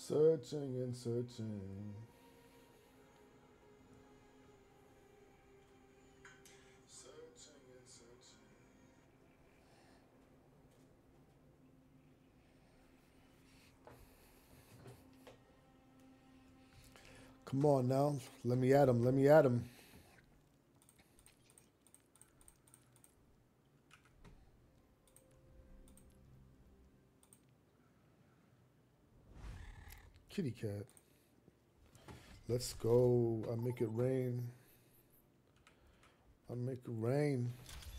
Searching and searching. Searching and searching. Come on now. Let me at him. Let me at him. Kitty cat. Let's go. I make it rain. I make it rain.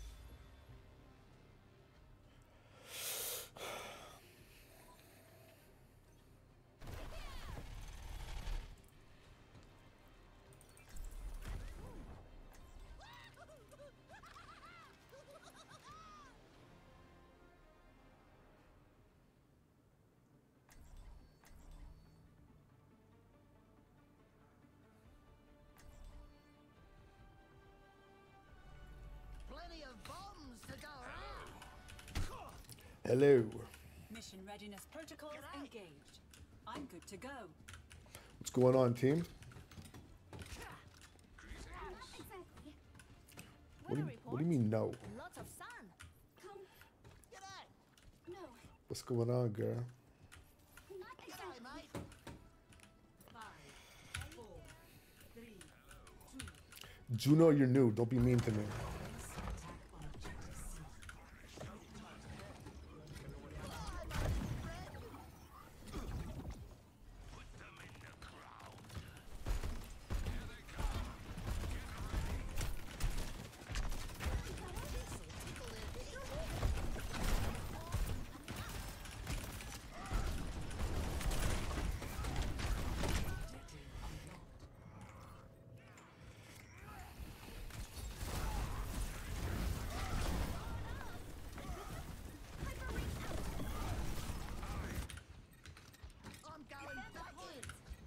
Plenty of bombs to go around. Hello. Mission readiness protocols engaged. I'm good to go. What's going on, team? Exactly. What do you mean no? Lots of sun. Come. G'day. No, What's going on, girl? not G'day, exactly. mate. 5, 4, 3, 2. Juno, you're new. Don't be mean to me. Attack on objective C. I'm going back in.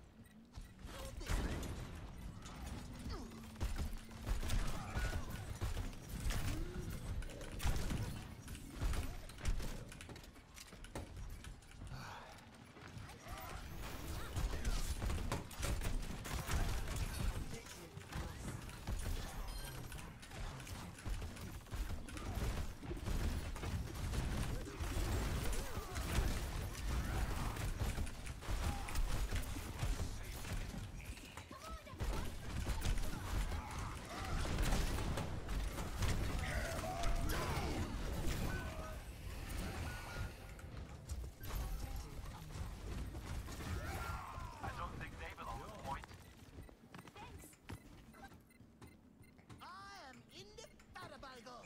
I am indefatigable.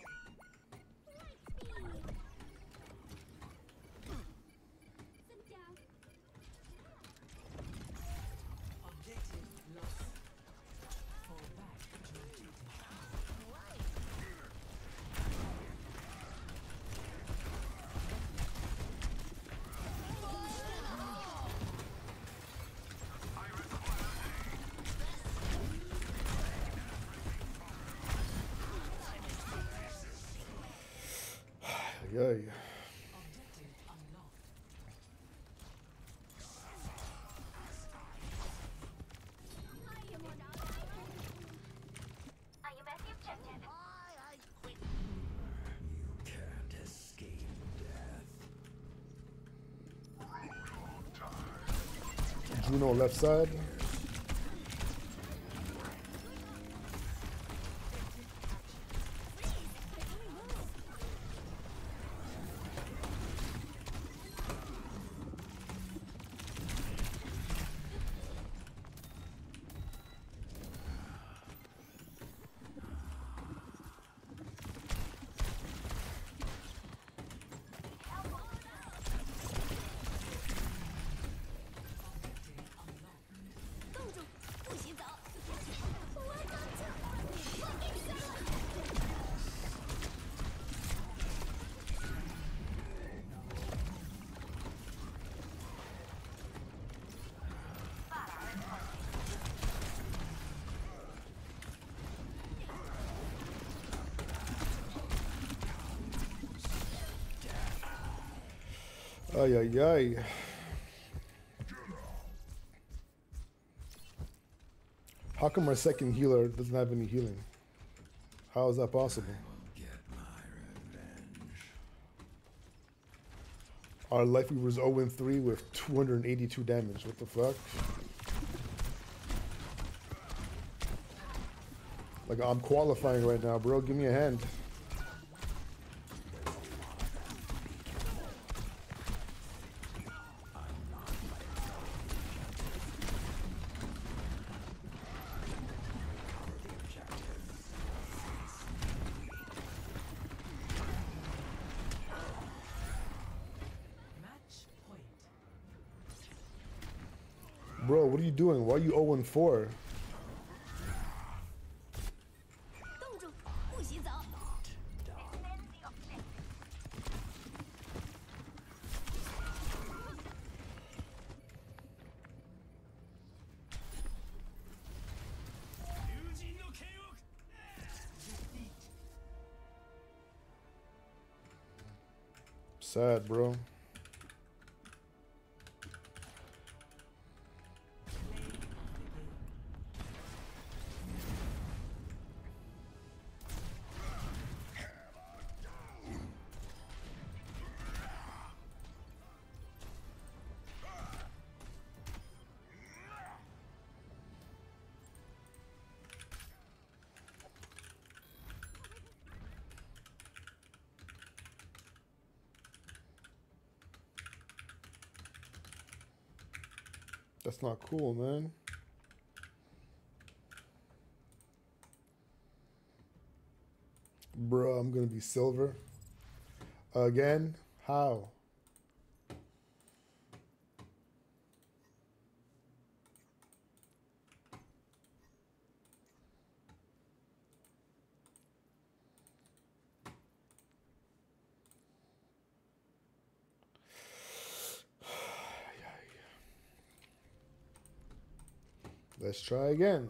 Sit down. Objective lost. Fall back to objective. Yeah. Objective unlocked. I am at the objective. I quit. Can't escape death. Juno left side. Ay, ay, ay. How come our second healer doesn't have any healing? How is that possible? Get my revenge. Our life we was 0-3 with 282 damage. What the fuck? Like, I'm qualifying right now, bro. Give me a hand. Match point. Bro, what are you doing? Why are you 0-4? 冻住，不许走。 Sad, bro. That's not cool, man. Bro, I'm gonna be silver. Again? How? Let's try again.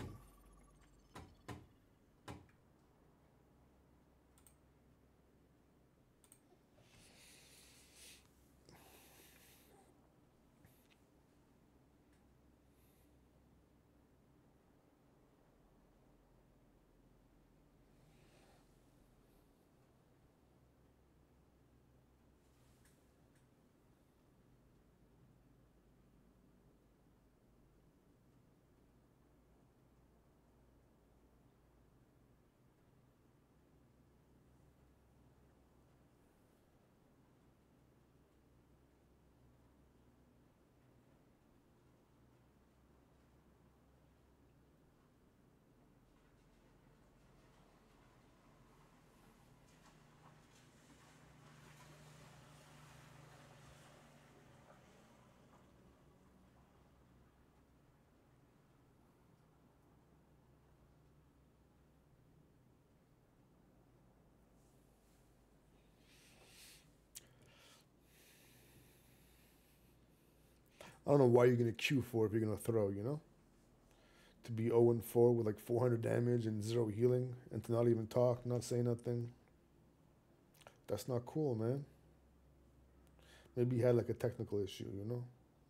I don't know why you're gonna Q for if you're gonna throw, you know? To be 0-4 with like 400 damage and 0 healing and to not even talk, not say nothing. That's not cool, man. Maybe he had like a technical issue, you know?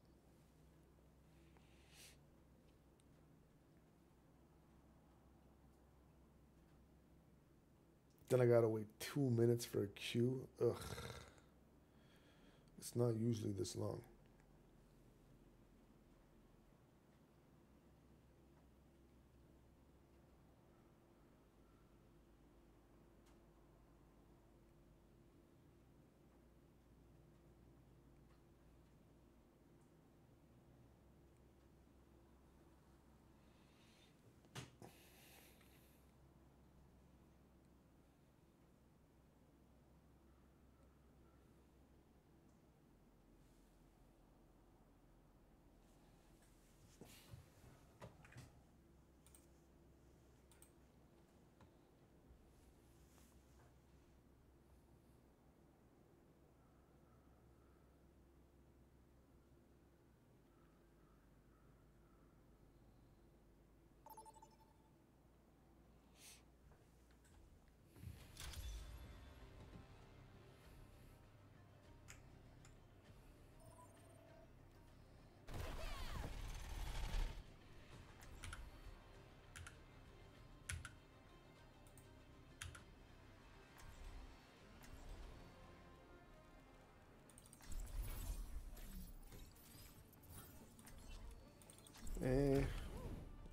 Then I gotta wait 2 minutes for a Q. Ugh. It's not usually this long.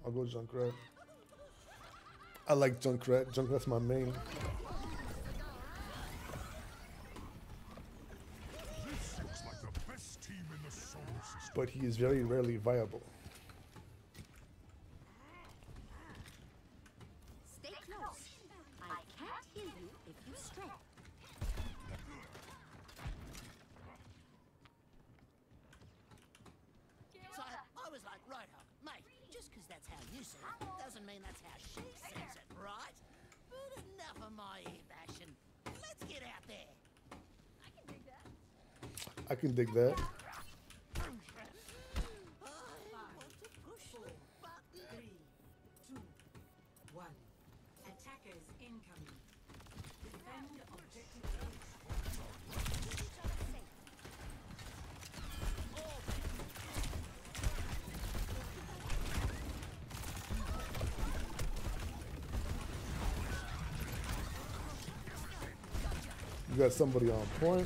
I'll go Junkrat. I like Junkrat. Junkrat's my main. This looks like the best team in the solar system. But he is very rarely viable. Stay close. I can't hear you if you stray. So I was like, right ho, mate, just 'cause that's how you see it, doesn't mean that's how she sees it, right? But enough of my ear-bashing. Let's get out there. I can dig that. I can dig that. I want to push the button. 3, 2, 1. Attackers incoming. Defend objective A. You got somebody on point.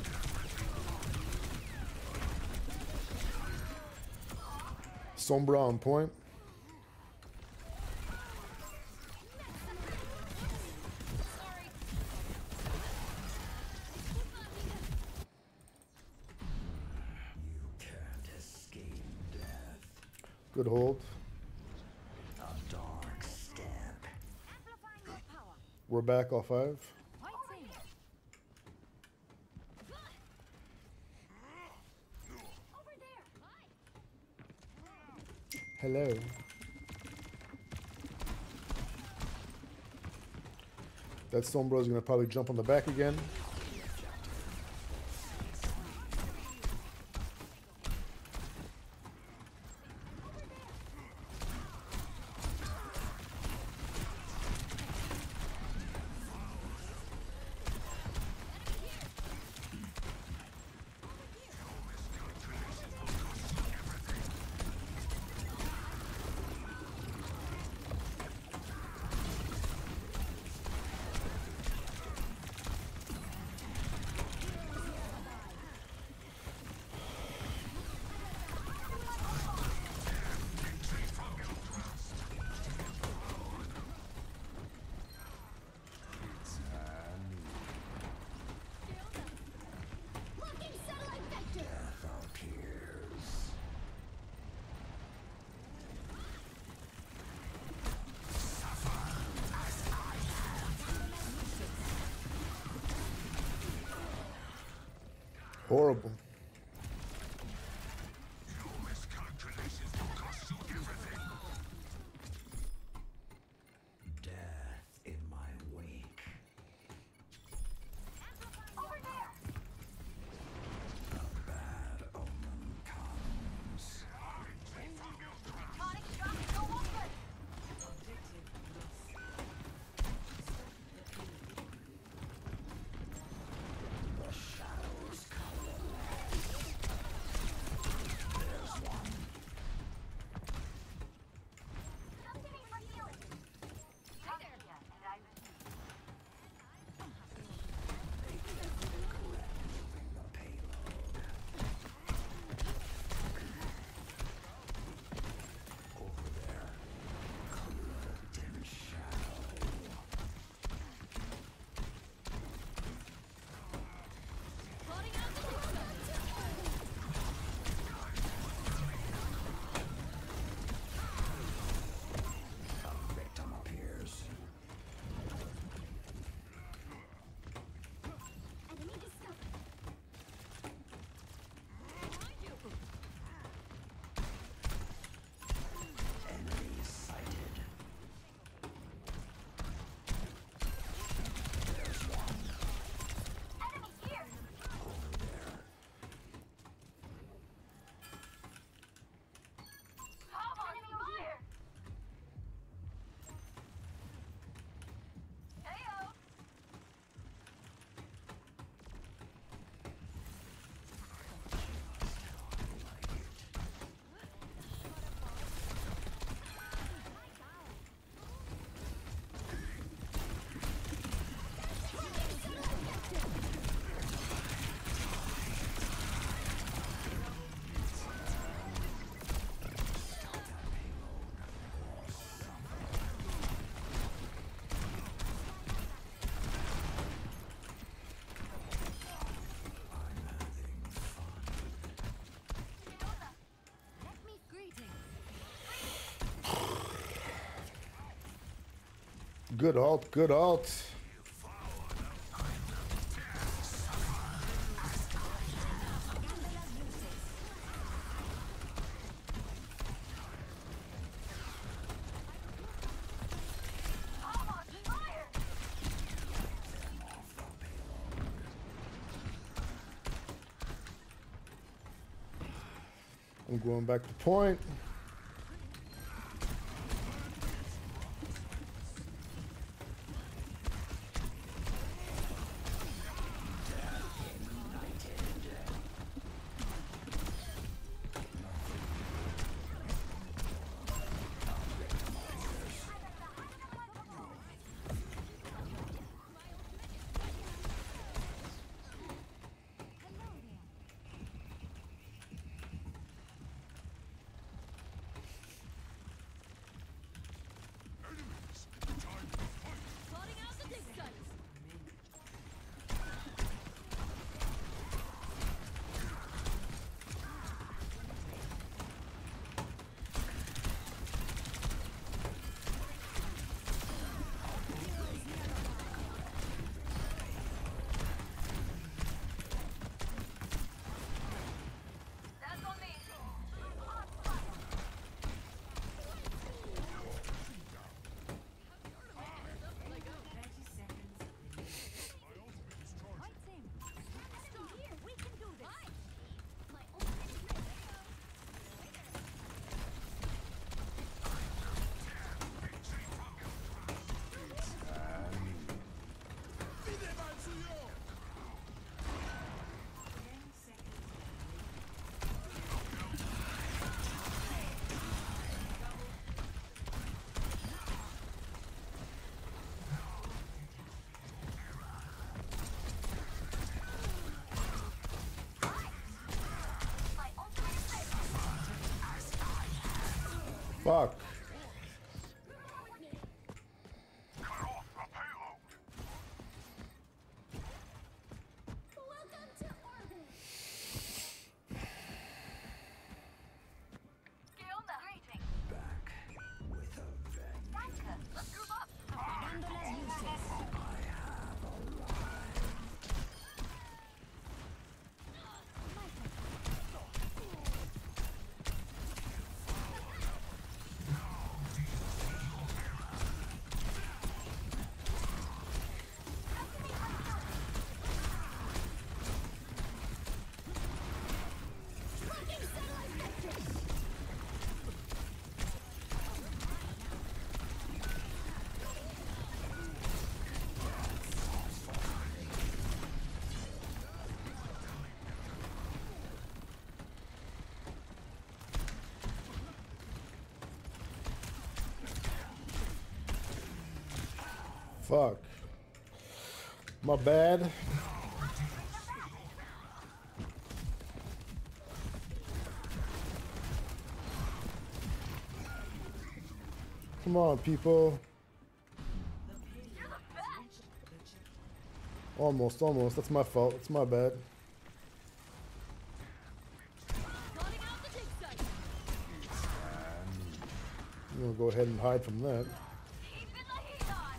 Sombra on point. Sorry. You can't escape death. Good hold. A dark step. Amplifying your power. We're back off 5. Points in. Over there. Hi. Hello. That Sombra is gonna probably jump on the back again. Locking satellite vector. Death appears. Horrible. Your miscalculations will cost you everything. Death in my wake. Over there. A bad omen comes. Onyx dropping no longer. Objective lost. The shadows cover. Good alt, good alt. I'm going back to point. Fuck. Welcome to orbit. Back with a vengeance. Let's group up. Apagando las luces. I have arrived. Fuck. My bad. Come on, people. Almost, almost. That's my fault. It's my bad. Running out the dig site. I'm gonna go ahead and hide from that. Keeping the heat on.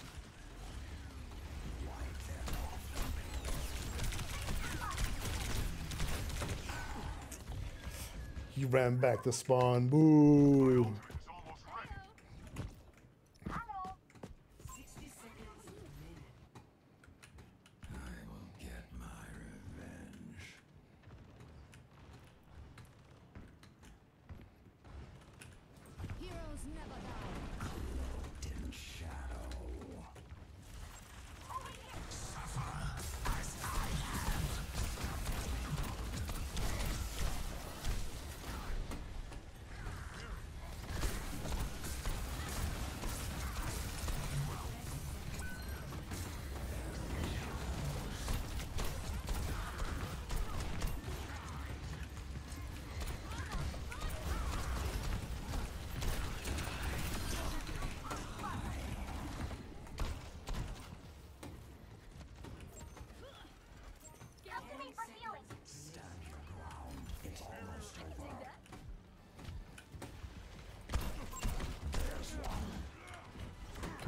He ran back to spawn. Boo. It's almost ready. 60 seconds remaining. I will get my revenge. Heroes never die. Cloaked in shadow.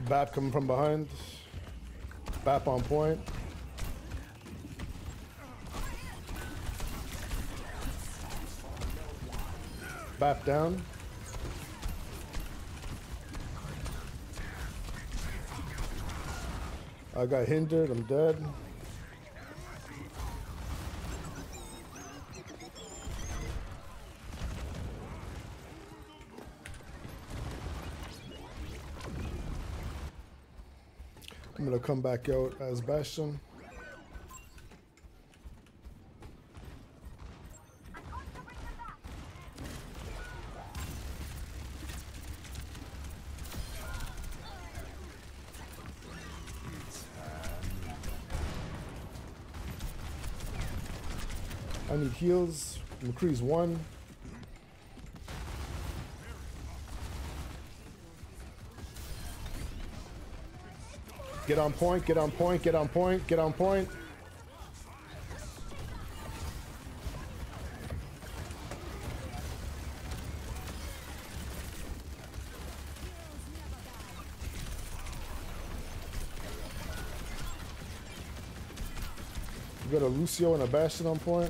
Bap coming from behind. Bap on point. Bap down. I got hindered, I'm dead. I'm gonna come back out as Bastion. I need heals. McCree's 1. Get on point, get on point, get on point, get on point. We got a Lucio and a Bastion on point.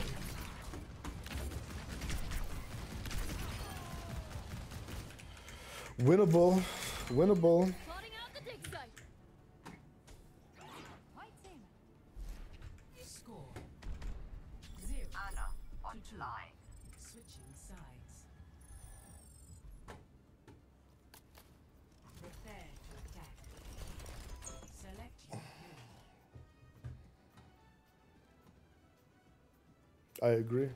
Winnable, winnable. Plotting out the dig site. White team. Score 0. Anna, on line. Switching sides. Prepare to attack. Select your hero. I agree.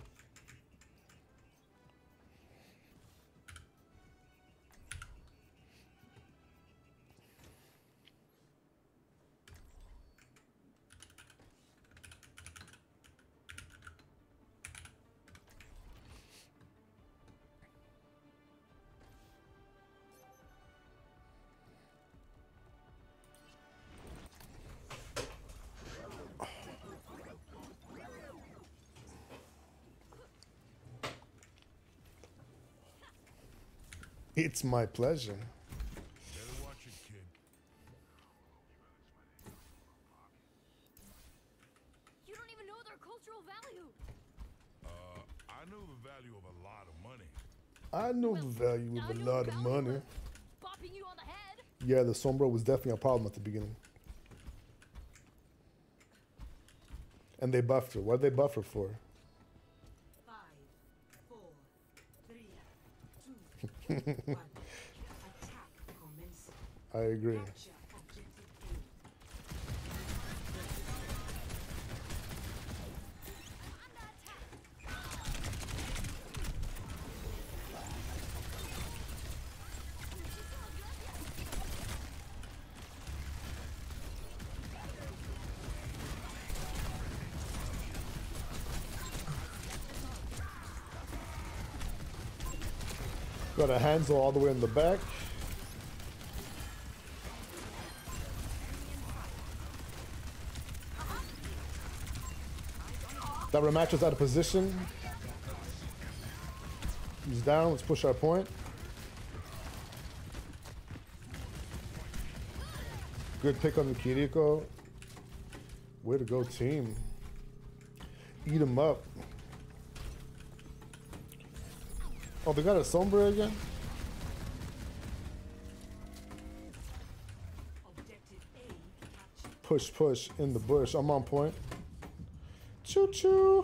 It's my pleasure. Better watch it, kid. You don't even know their cultural value. I know the value of a lot of money. I know the value Now of a your lot of value money. is bopping you on the head. Yeah, the Sombra was definitely a problem at the beginning. And they buffed her. What did they buff her for? 5, 4, 3, 2, 1. Attack commencing. I agree. Capture objective A. Got a Hanzo all the way in the back. That rematch was out of position. He's down. Let's push our point. Good pick on the Kiriko. Way to go, team. Eat him up. Oh, they got a Sombra again? Objective A captured. Push, push in the bush. I'm on point. Choo choo.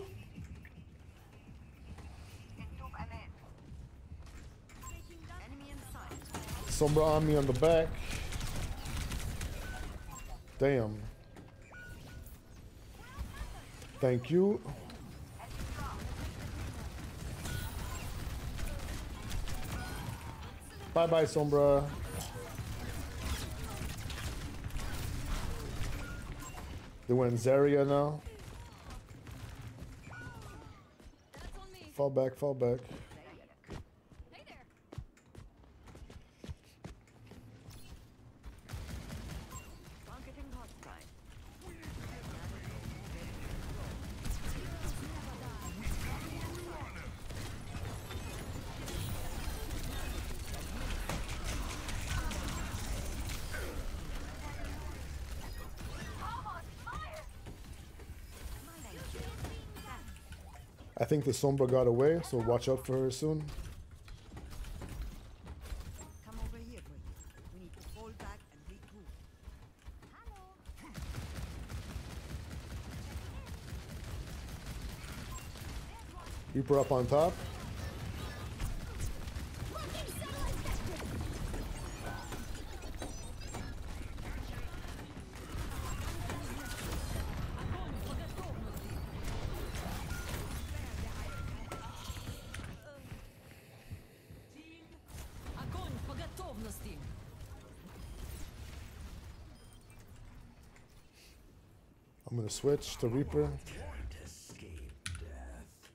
Enemy in sight. Sombra on me on the back. Damn. Thank you. Bye bye, Sombra. They went Zarya now. That's on me. Fall back, fall back. Hey there. Targeting hostile. I think the Sombra got away, so watch out for her soon. Come over here, boy. We need to fall back and regroup. Reaper up on top. Огонь по готовности. I'm gonna switch to Reaper. Can't escape death.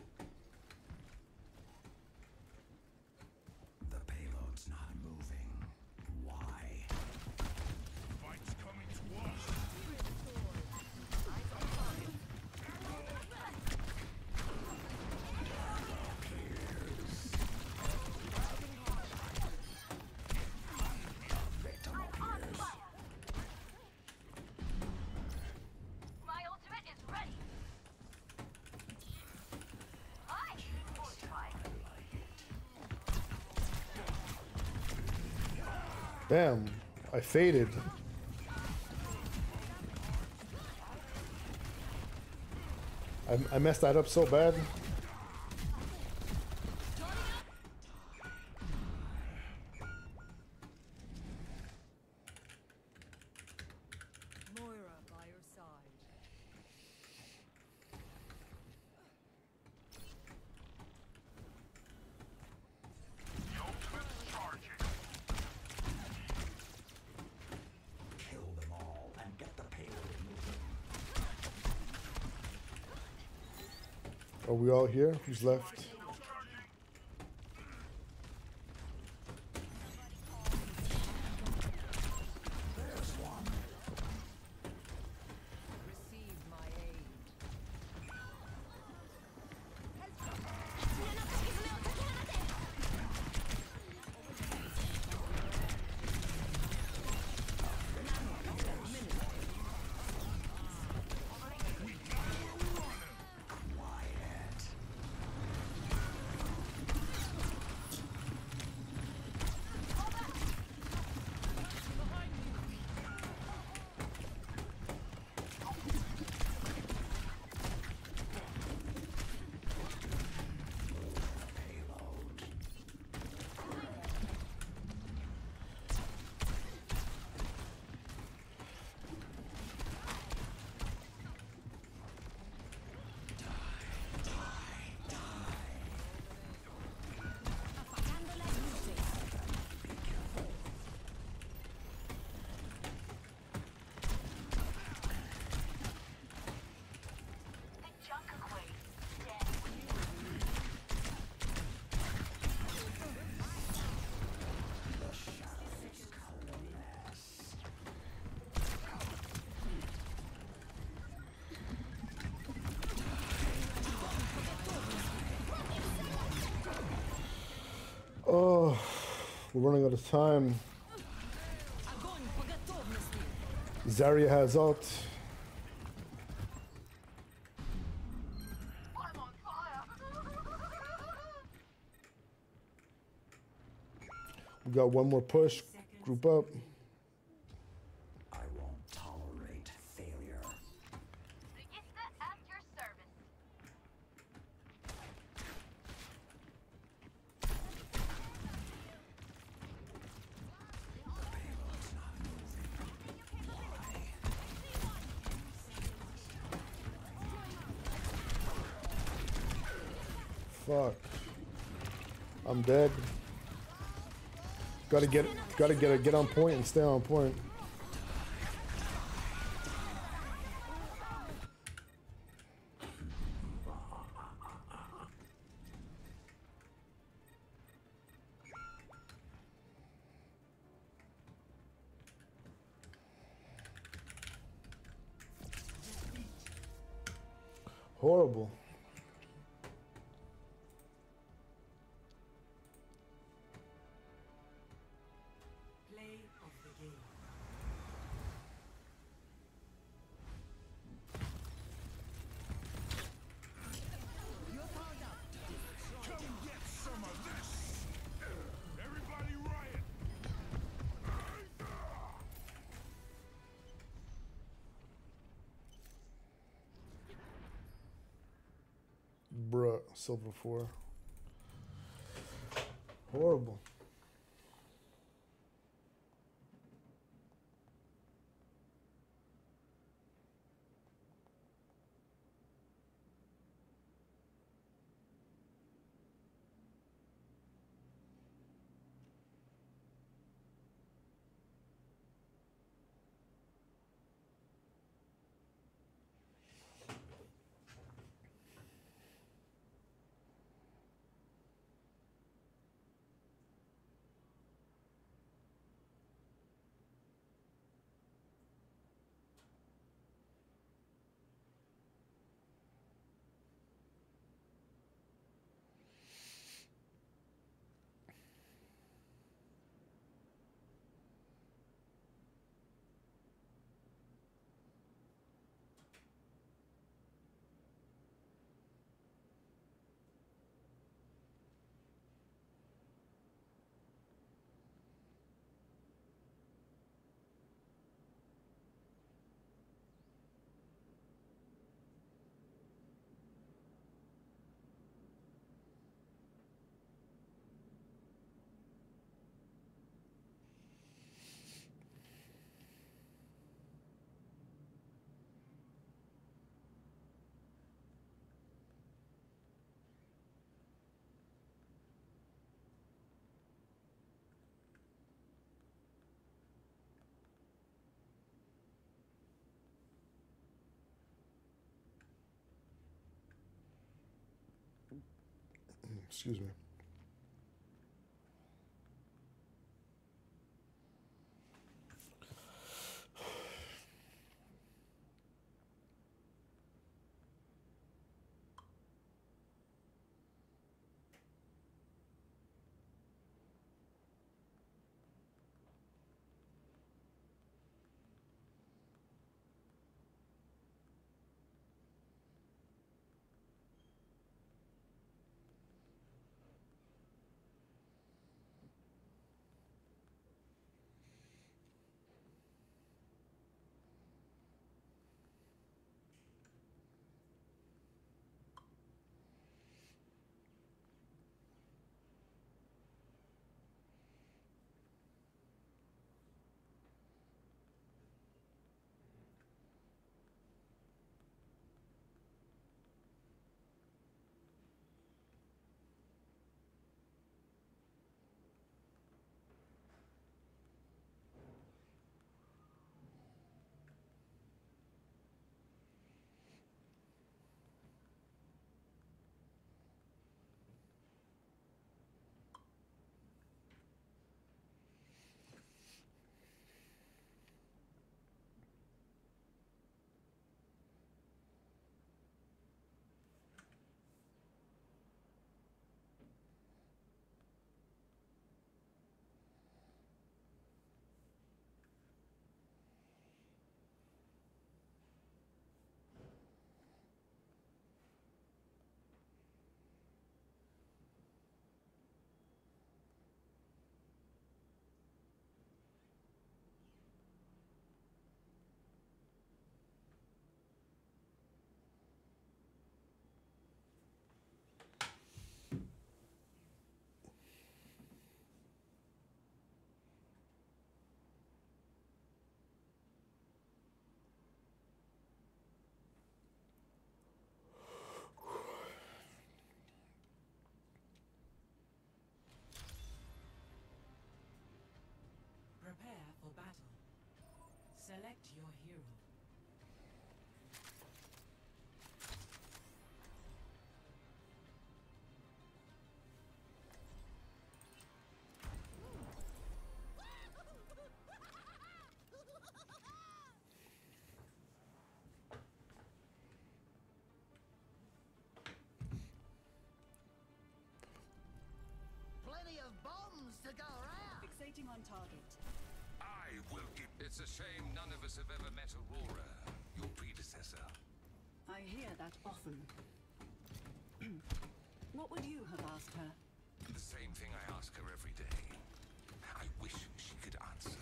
The payload's not moving. Why? Fight's coming to us. My ultimate is ready. I fortified. Damn, I faded. I messed that up so bad. Moira by your side. Kill them all and get the payload moving. Are we all here? Who's left? Receive my aid. The Junkerquake is dead. Oh, we're running out of time. Огонь по готовности. Zarya has ult. I'm on fire. We got one more push. Group up. I won't tolerate failure. Regista at your service. Fuck. I'm dead. Gotta get on point and stay on point. Horrible. Play of the game. Your Silver 4. Horrible. Excuse me. Prepare for battle. Select your hero. Plenty of bombs to go around. Fixating on target. I will give. It's a shame none of us have ever met Aurora, your predecessor. I hear that often. What would you have asked her? The same thing I ask her every day. I wish she could answer.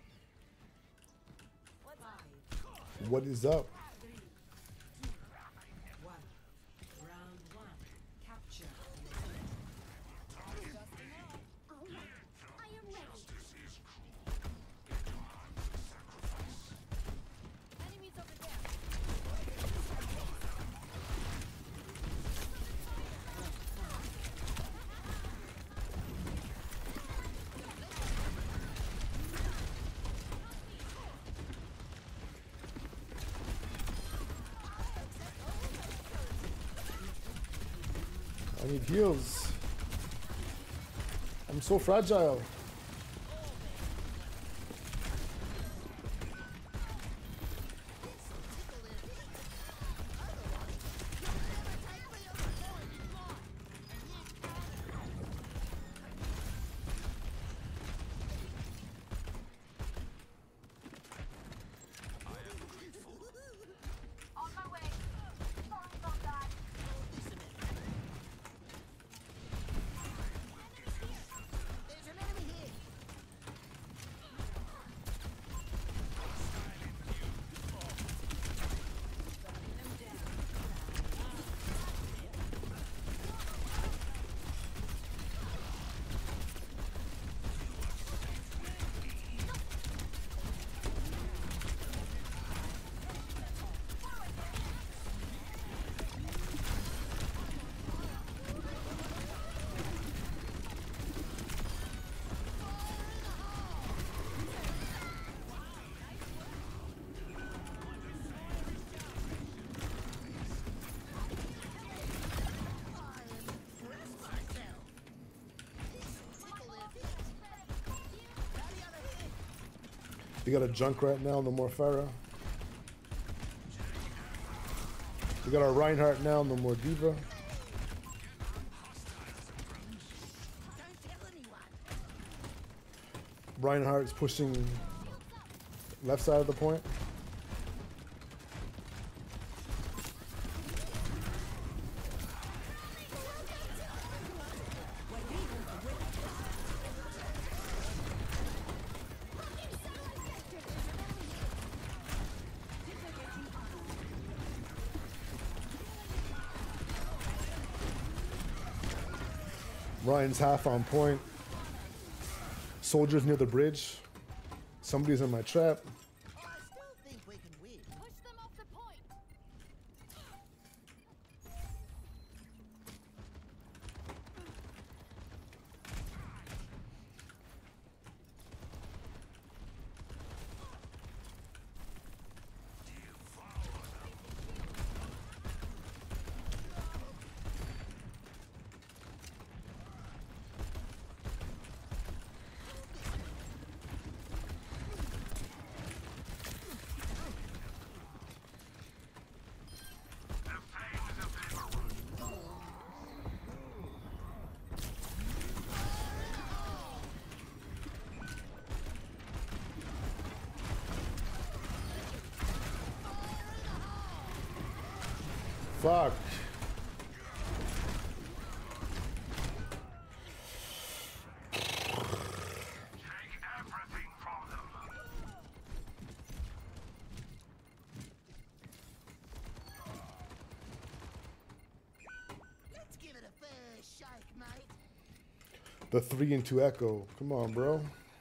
What is up? I need heals. I'm so fragile. We got a Junkrat now, no more Pharah. We got our Reinhardt now, no more Diva. Don't tell anyone. Reinhardt is pushing left side of the point. Ryan's half on point. Soldiers near the bridge. Somebody's in my trap. I still think we can win. Push them off the point. Fuck. Everything from them. Let's give it a fair shake, mate. The 3 and 2 echo. Come on, bro.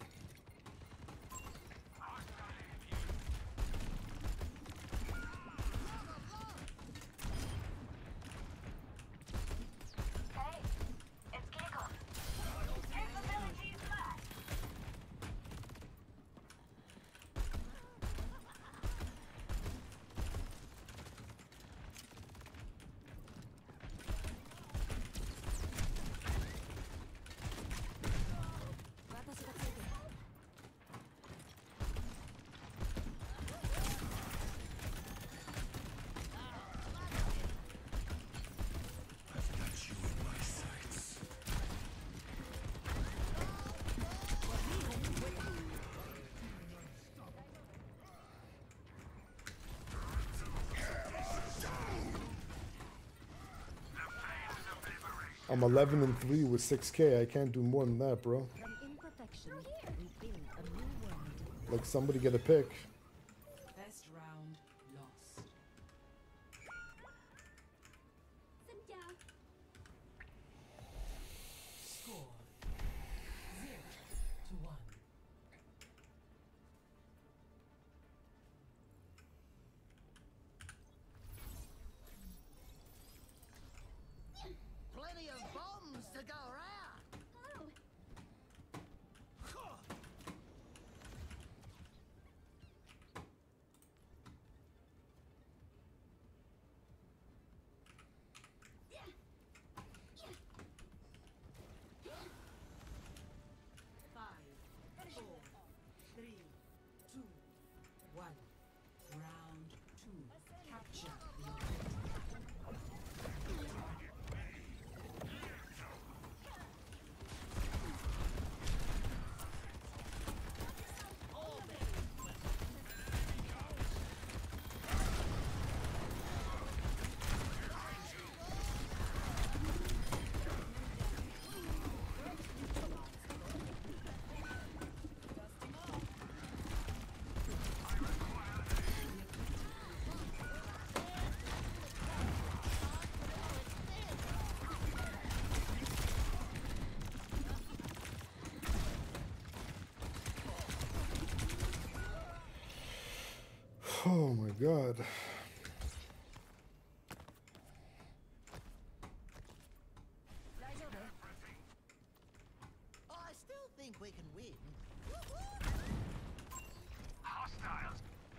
I'm 11 and 3 with 6K. I can't do more than that, bro. From imperfection, we build a new world. Like, somebody get a pick. Best round lost. Them down. Score 0-1. Plenty of bombs to go around. Oh my god. I still think we can win. Hostiles.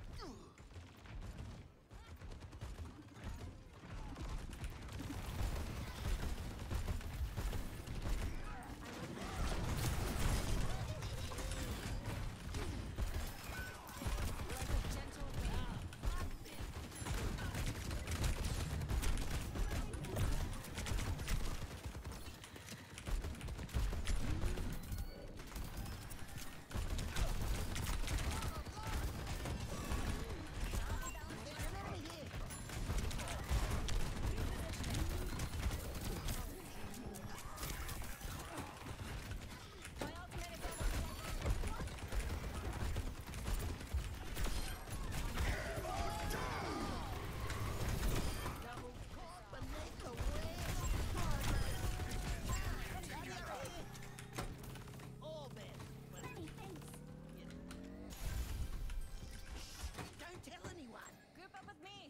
Don't tell anyone. Group up with me.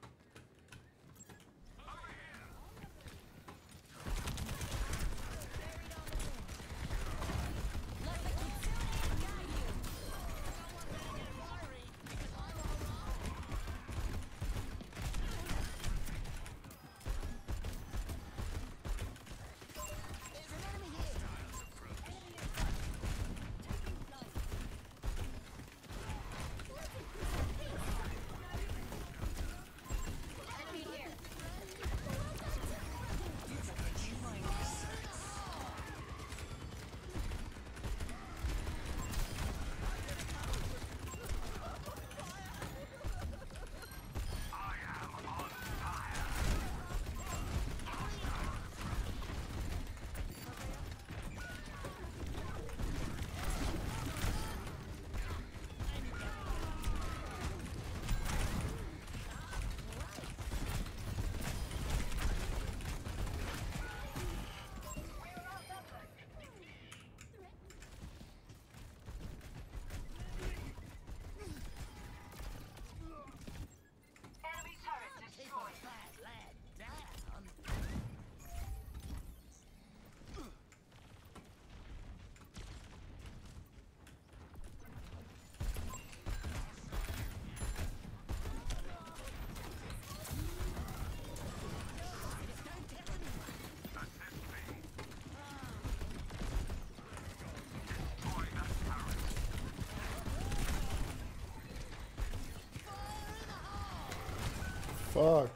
Let the Kitsune guide you. There's an enemy here. Enemy turret Keep a fat lad down. Don't tell anyone. Fuck.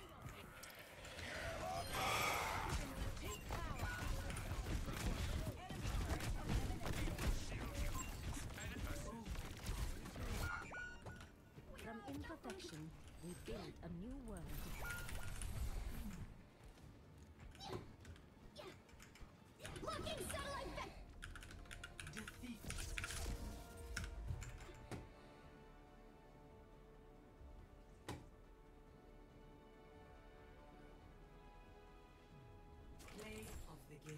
From imperfection, we build a new world. Locking satellite back. play of the game.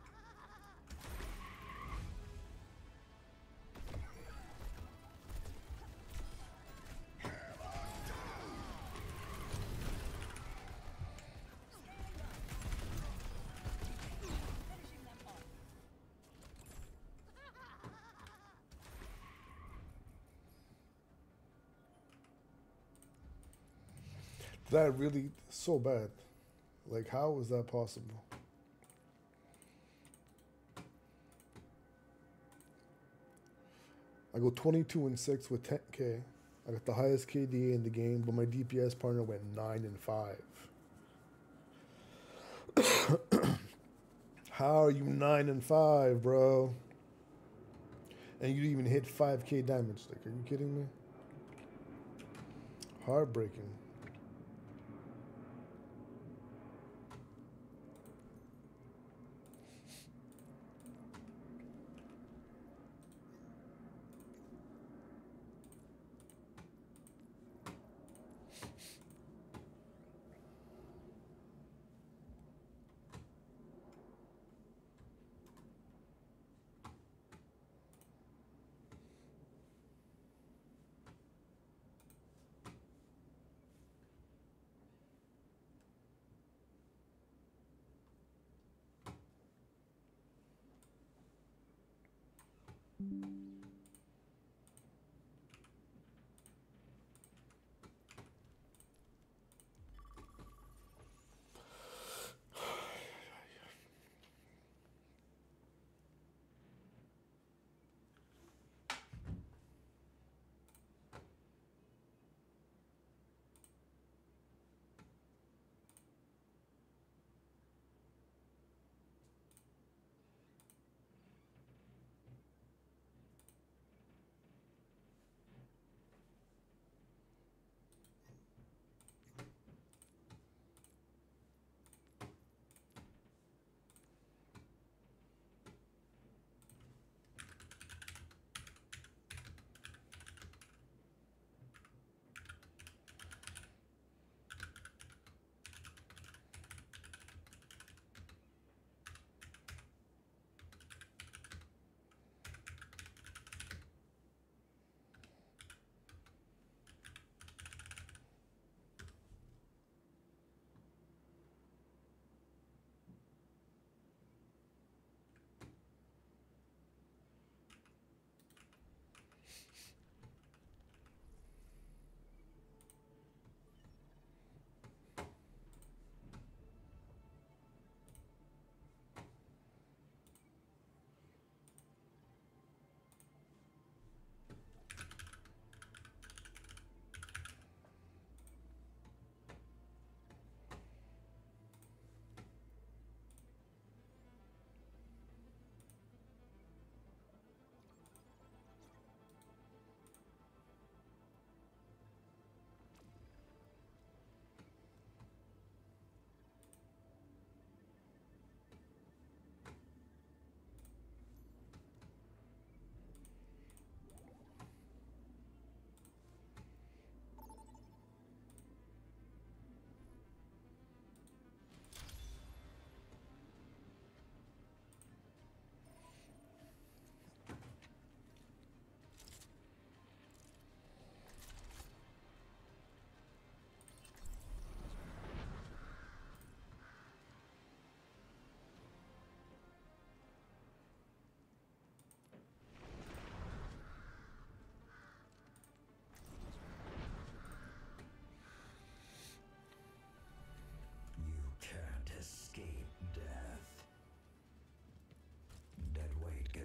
That really so bad. Like, how is that possible? I go 22-6 with 10k. I got the highest KDA in the game, but my DPS partner went 9-5. How are you 9-5, bro? And you even hit 5k damage. Like, are you kidding me? Heartbreaking.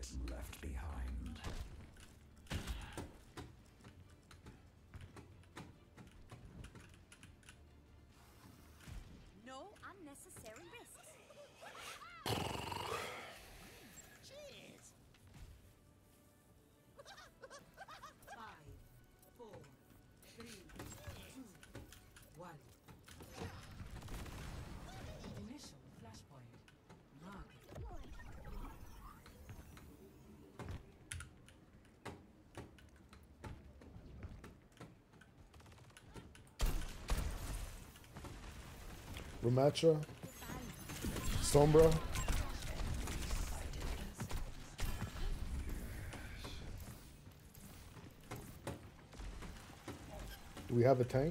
get left behind. No unnecessary risks. Cheers. 5, 4, 3, 2, 1. Initial flashpoint. Mark it. Ramatra. Sombra. Do we have a tank?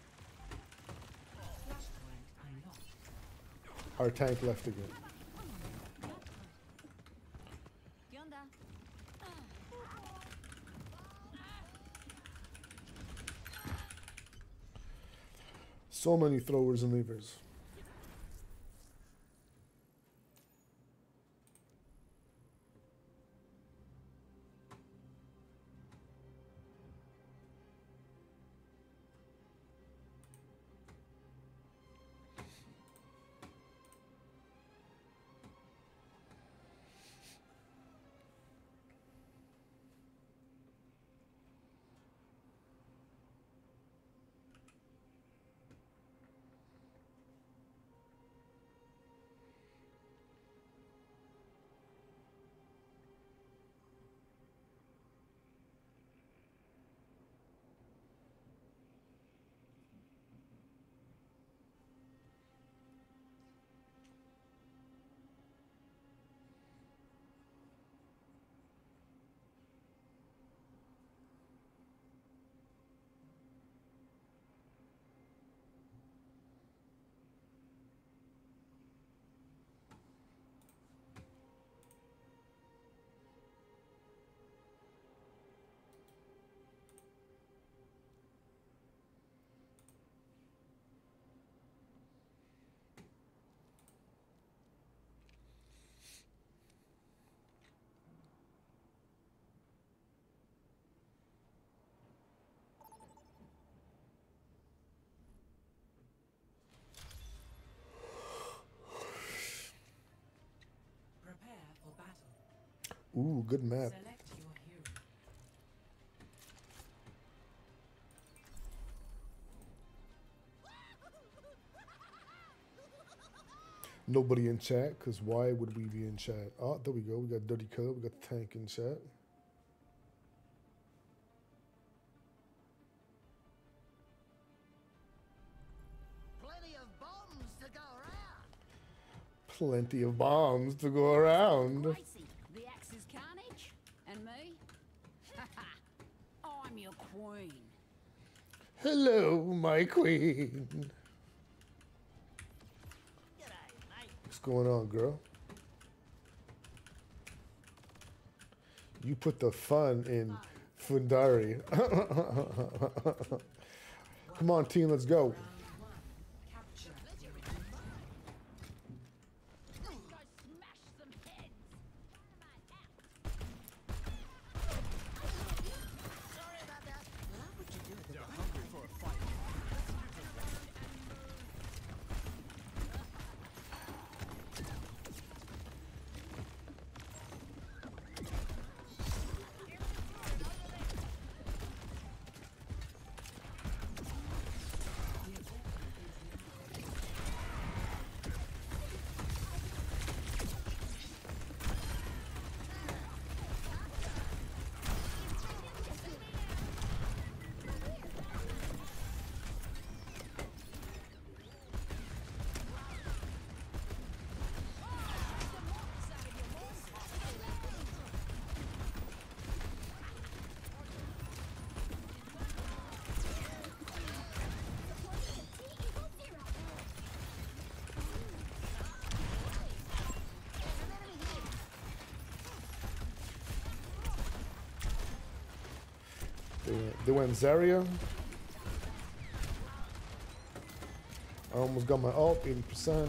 Flashpoint unlocked. Our tank left again. Yonder. So many throwers and levers. Prepare for battle. Ooh, good map. Select your hero. Nobody in chat, because why would we be in chat? Oh, there we go. We got Dirty Killer. We got the tank in chat. Plenty of bombs to go around. Plenty of bombs to go around. Gracie, the Axe's carnage. And me? I'm your queen. Hello, my queen. G'day, mate. What's going on, girl? You put the fun in Fundari. Come on, team, let's go. Round 1. Capture. Go smash some heads. Sorry about that. What would you do with the They went Zarya. I almost got my ult, 80%.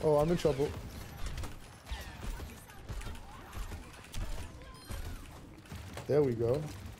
Oh, I'm in trouble. There we go.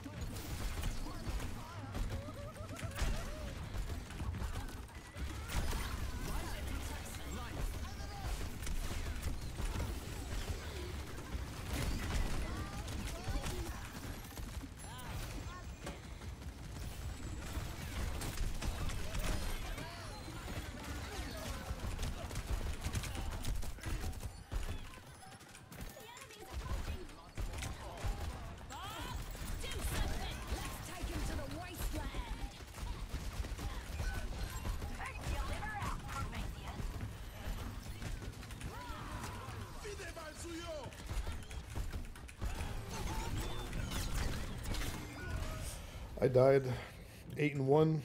I died. 8-1.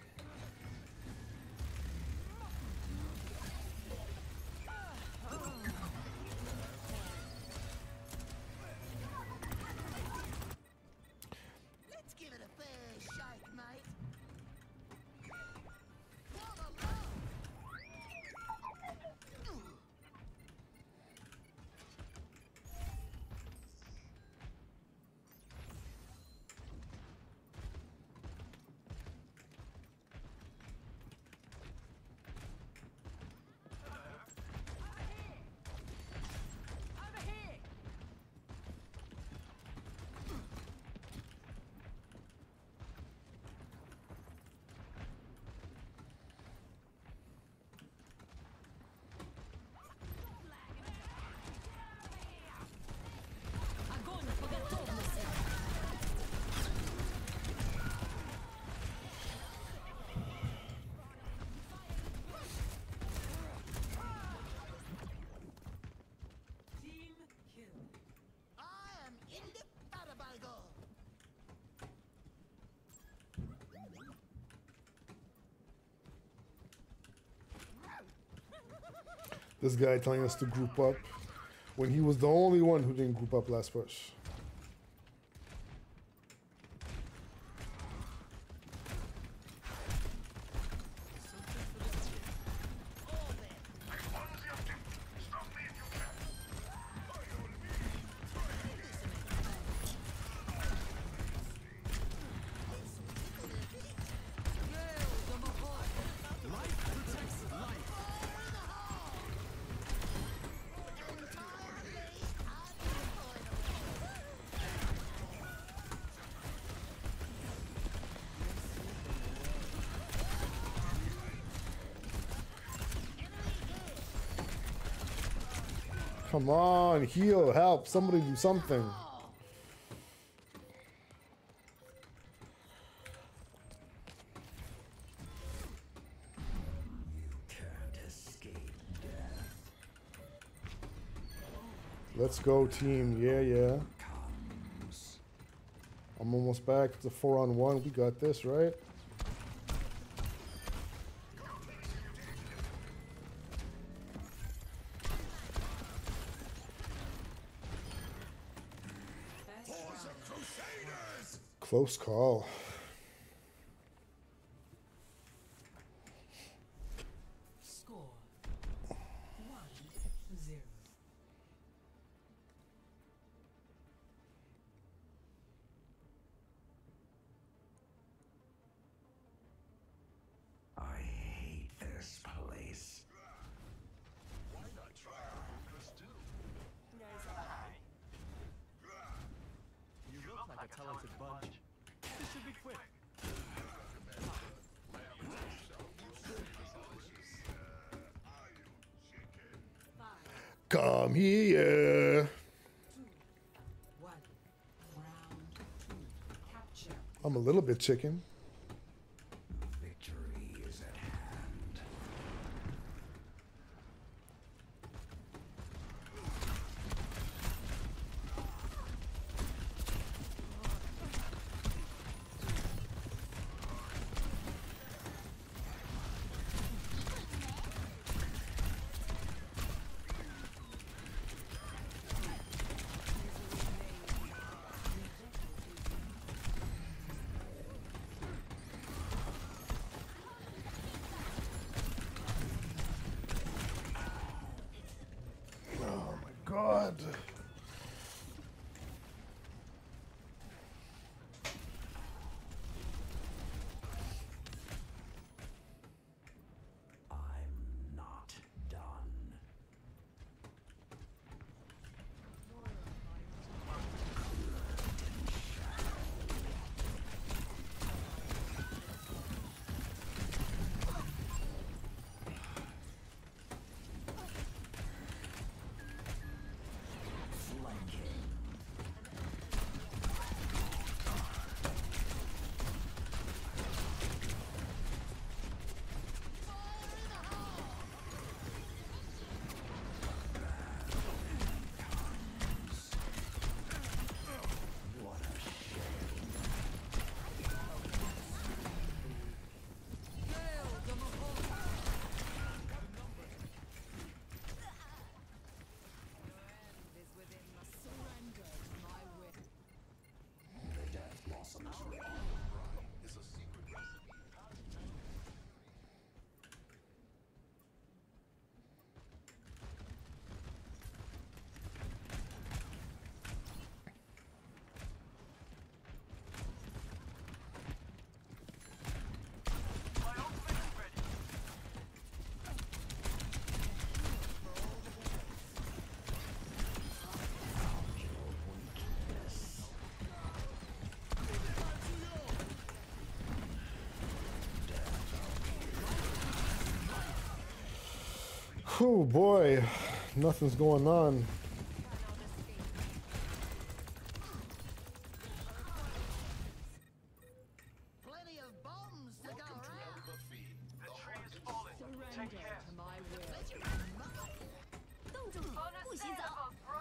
Let's give it a fair shake, mate. Team kill. I am indefatigable. This guy telling us to group up when he was the only one who didn't group up last push. Come on, heal, help, somebody do something. Let's go, team. Yeah, yeah. I'm almost back. It's a 4-on-1. We got this, right? Close call. Score 1-0. I hate this place. Why not try Lucas too? You look like a talented bunch. This should be quick. Come here. 2-1. Round 2. Capture. I'm a little bit chicken. Victory is at hand. Oh boy, nothing's going on. Plenty of bombs to go around. Surrender to my will. 洞主，不许走！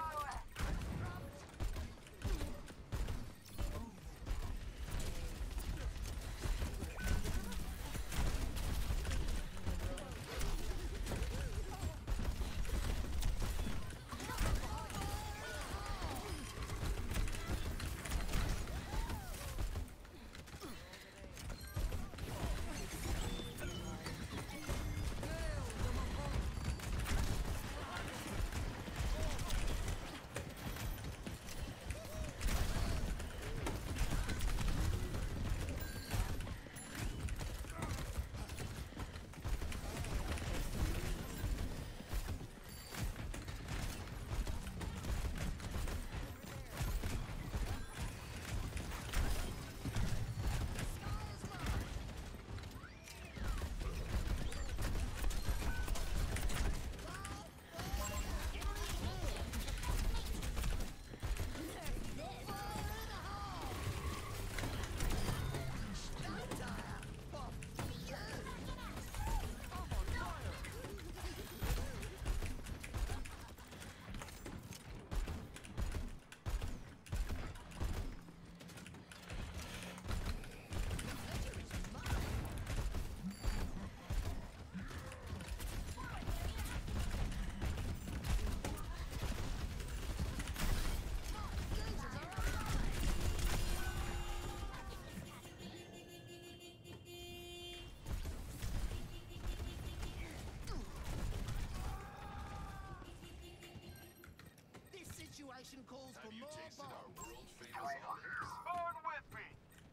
This situation calls for more bombs. Burn with me!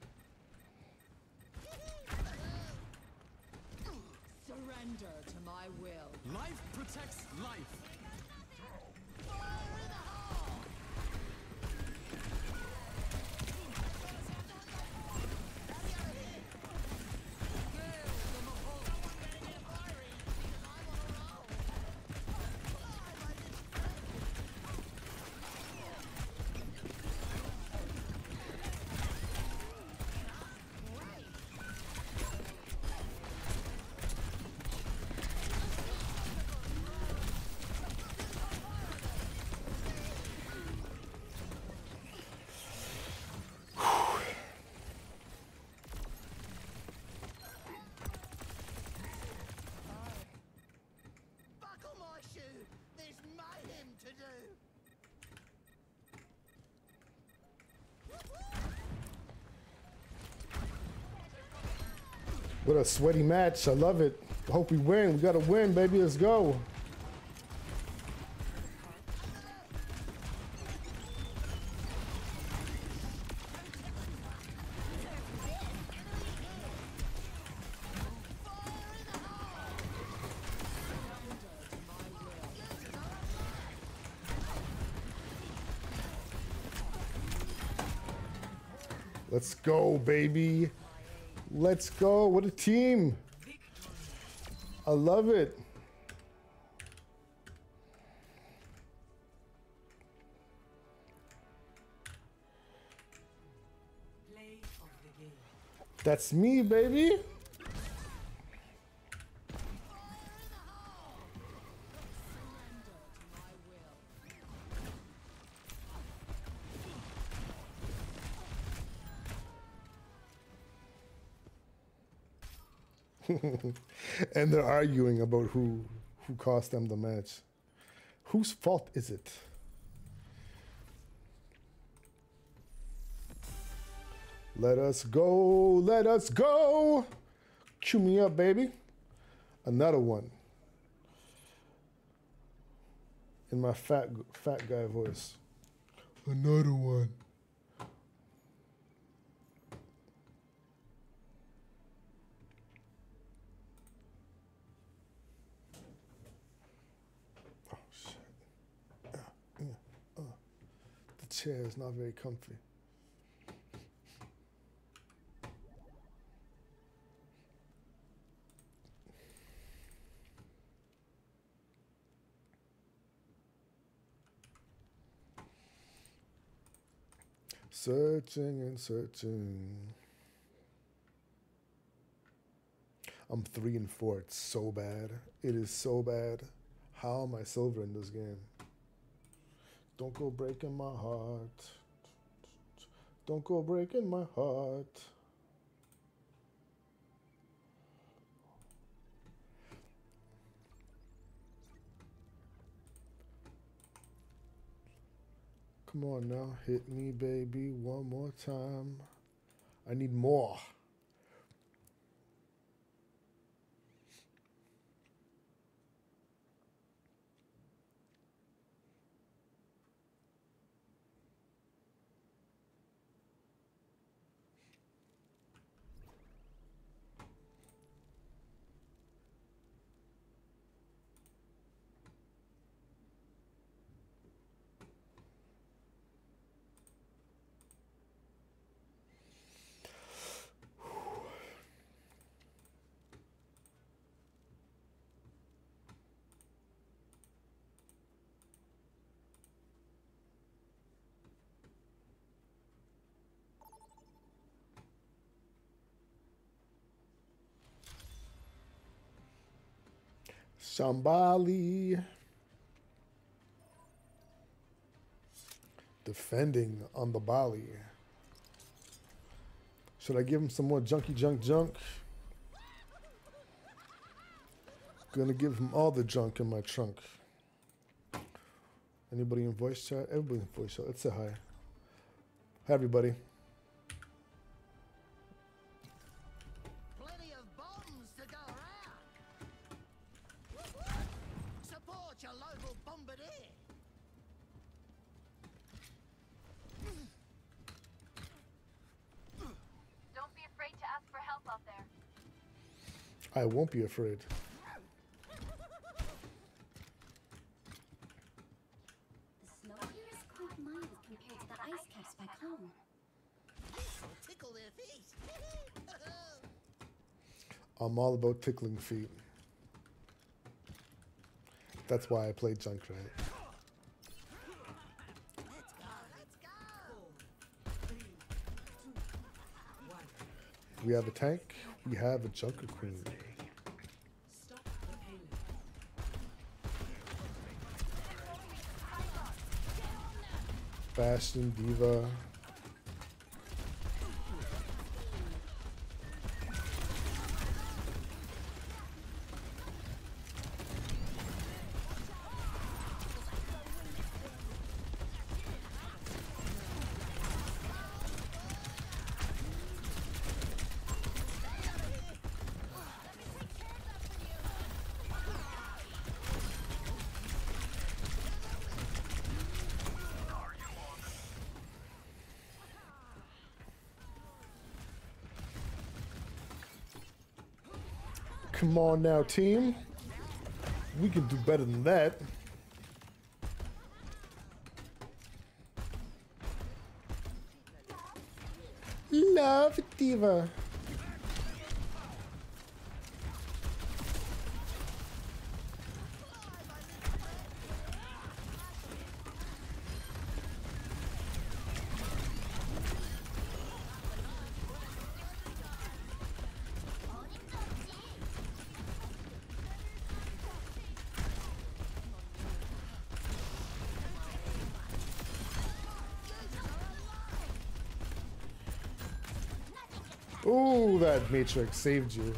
Surrender to my will. Life protects life. Buckle my shoe. There's mayhem to do. What a sweaty match. I love it. I hope we win. We gotta win, baby. Let's go. Let's go, baby. Let's go. What a team. I love it. Play of the game. That's me, baby. And they're arguing about who cost them the match. Whose fault is it? Let us go, let us go. Cue me up, baby. Another one. In my fat guy voice. Another one. Oh shit. The chair is not very comfy. Searching and searching. I'm 3 and 4. It's so bad. It is so bad. How am I silver in this game? Don't go breaking my heart. Don't go breaking my heart. Come on now, hit me, baby, one more time. I need more. Shambali defending on the Bali. Should I give him some more junky junk? Gonna give him all the junk in my trunk. Anybody in voice chat? Everybody in voice chat. Let's say hi. Hi, everybody. Plenty of bombs to go around. Support your local bombardier. Don't be afraid to ask for help out there. I won't be afraid. The snow here is quite mild compared to the ice caps back home. This will tickle their feet. I'm all about tickling feet. That's why I play Junkrat. Let's go, let's go. We have a tank. We have a Junker Queen. Stop the payload. Bastion, Diva. Come on now, team. We can do better than that. Love Diva. Ooh, that Matrix saved you.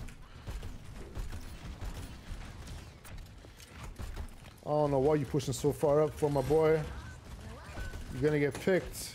I don't know why you're pushing so far up for my boy. You're gonna get picked.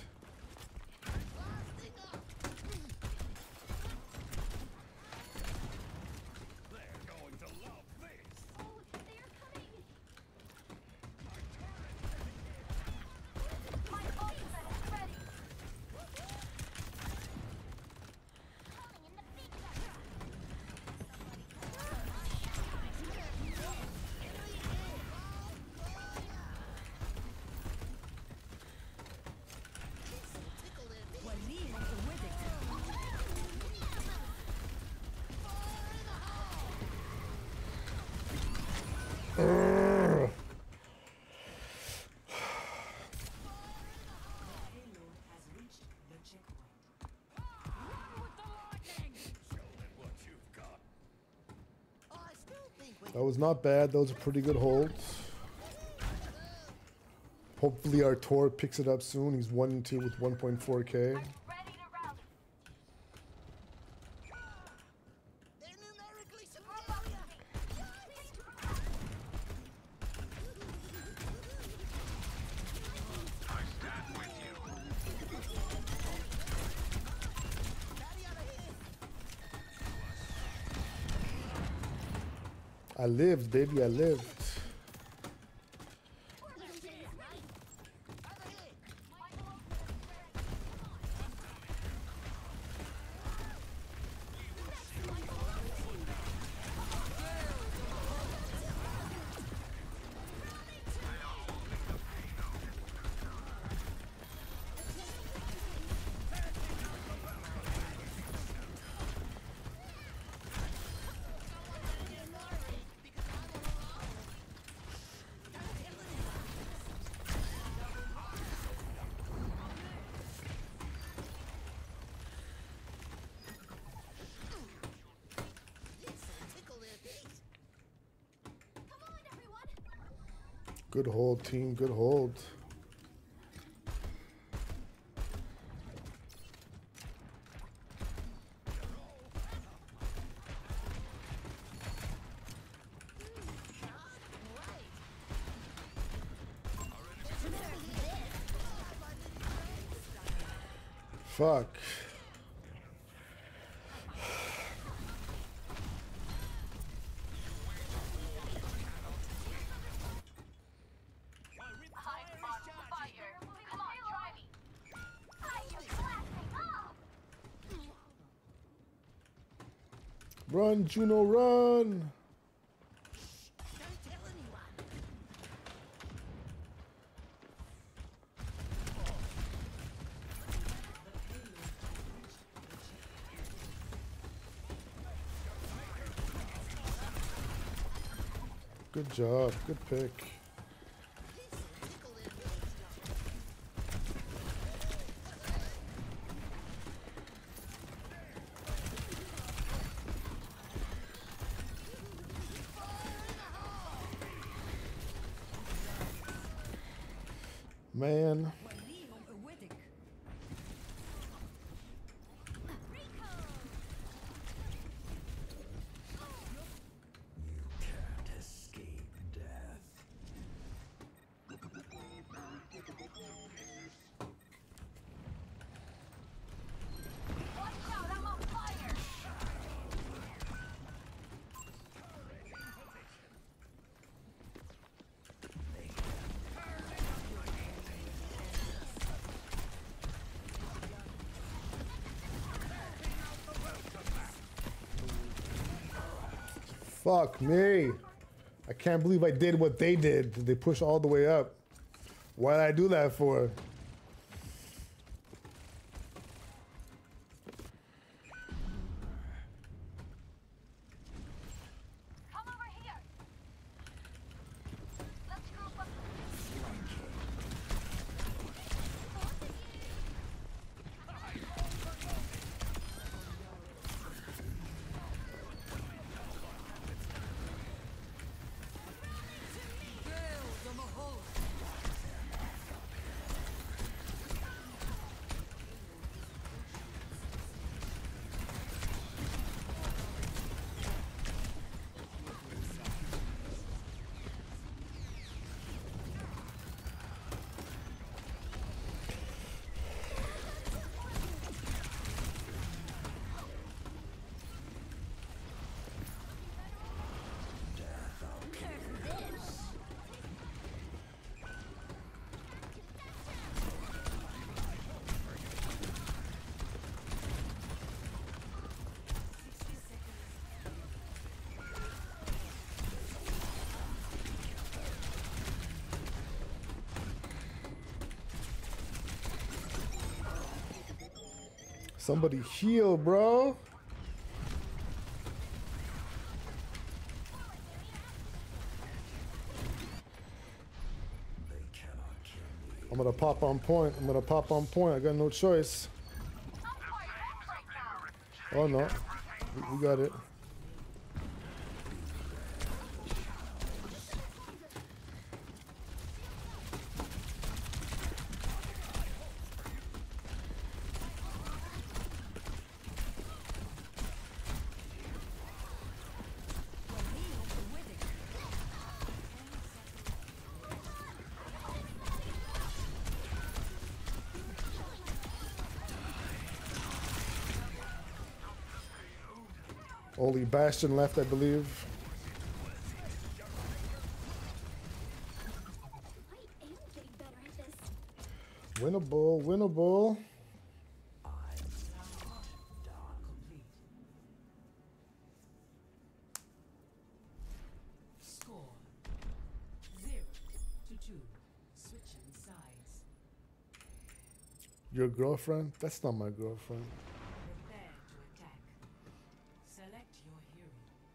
That was not bad. That was a pretty good hold. Hopefully our Tor picks it up soon. He's 1-2 with 1.4k. They're numerically superior. I stand with you. Daddy over here. I lived, baby. I lived. Good hold, team. Good hold. Fuck. Run, Juno, run! Don't tell anyone. Good job. Good pick. Man. Can't escape death. Fuck me. I can't believe I did what they did. They pushed all the way up. Why did I do that for? Come over here. Let's group up. Somebody heal, bro. They cannot kill me. I'm gonna pop on point. I'm gonna pop on point. I got no choice. Oh no. We got it. Only Bastion left, I believe. I am getting better at this. Winnable, winnable. Score 0-2. Switching sides. Your girlfriend? That's not my girlfriend. Prepare to attack. Select your hero.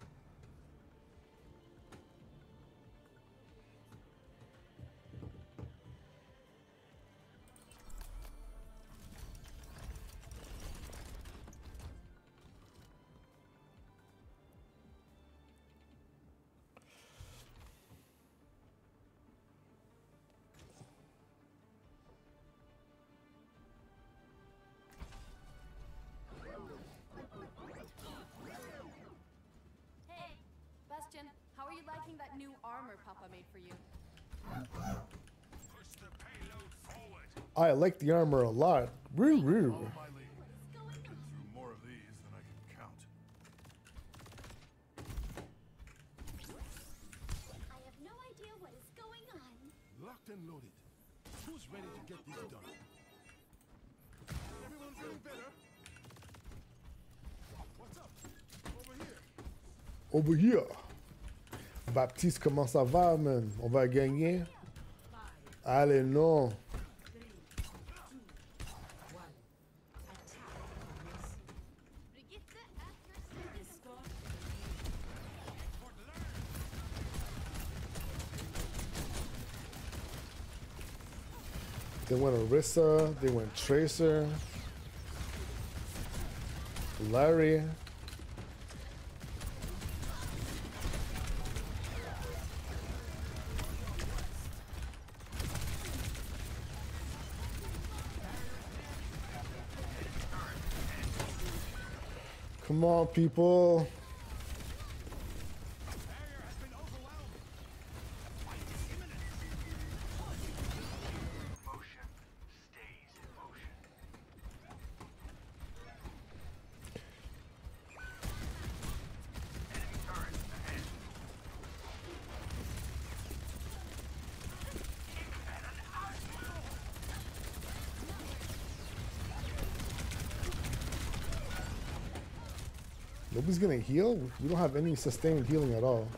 Hey, Bastion, how are you liking that new armor Papa made for you? Push the payload forward. I like the armor a lot. Woo woo. Follow my lead. Been through more of these than I can count. I have no idea what is going on. Locked and loaded. Who's ready to get this done? Everyone feeling better? What's up? Over here. Over here. Baptiste, comment ça va, man? On va gagner? Allez, non. Brigitte at your service. They went Orisa, they went Tracer, Larry. Come on, people. Motion stays in motion. Enemy turret ahead. Cannon out. Nobody's gonna heal? We don't have any sustained healing at all.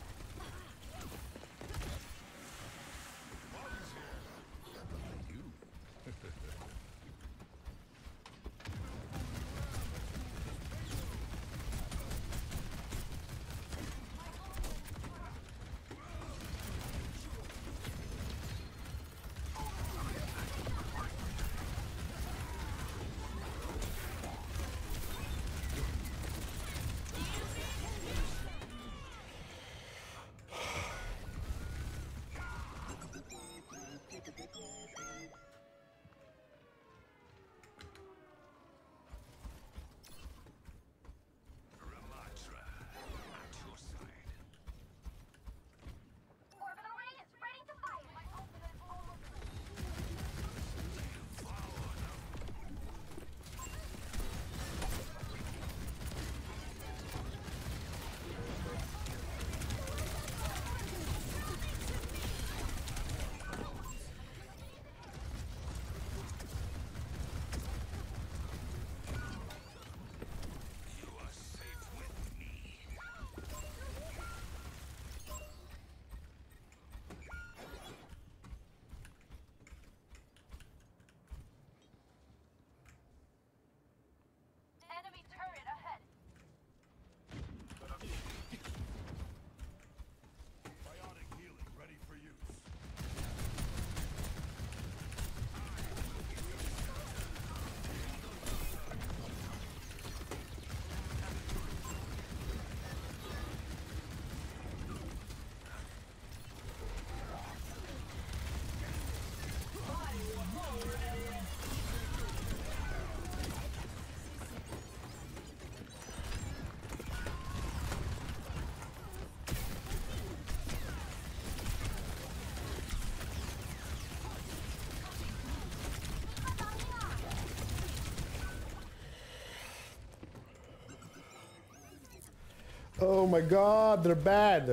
Oh my god, they're bad.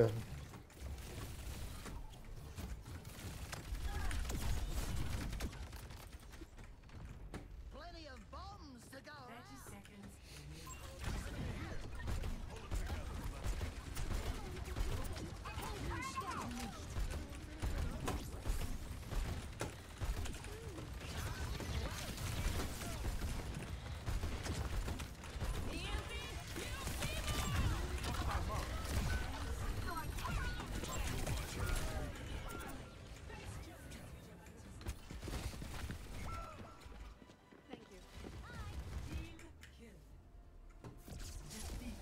Plenty of bombs to go 30 around. seconds. Thank you. Team kill. Defeat.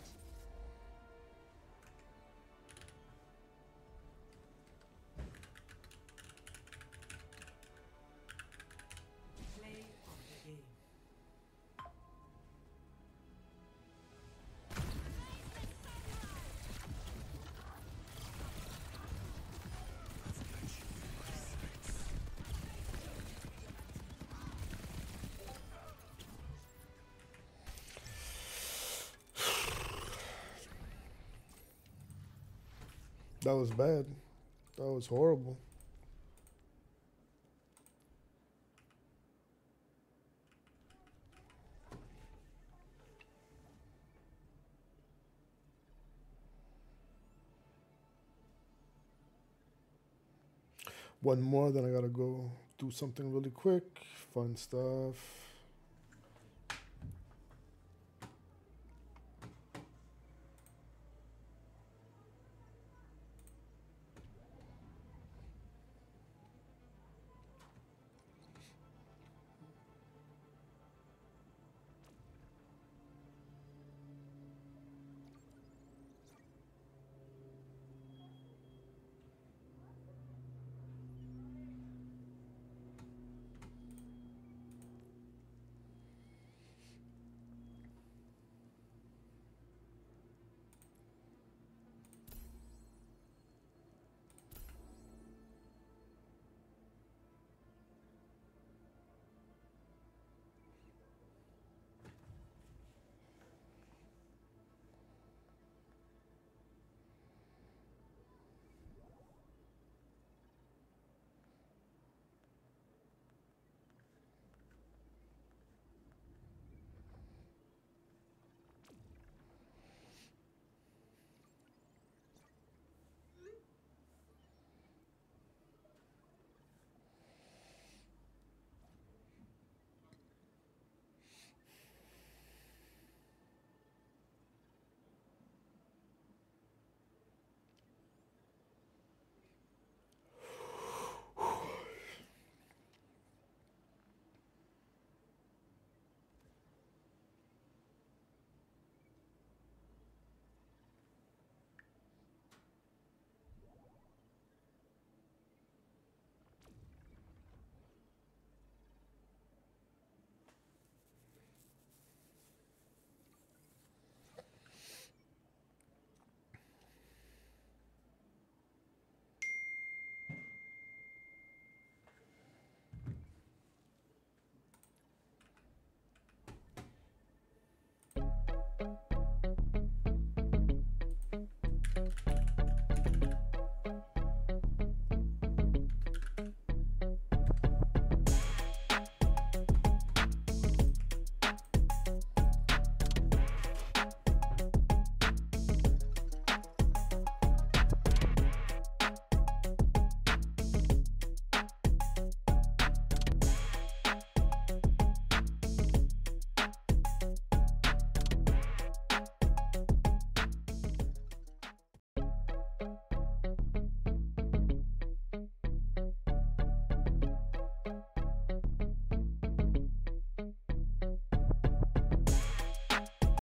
Play of the game. That was bad. That was horrible. One more, then I gotta go do something really quick. Fun stuff.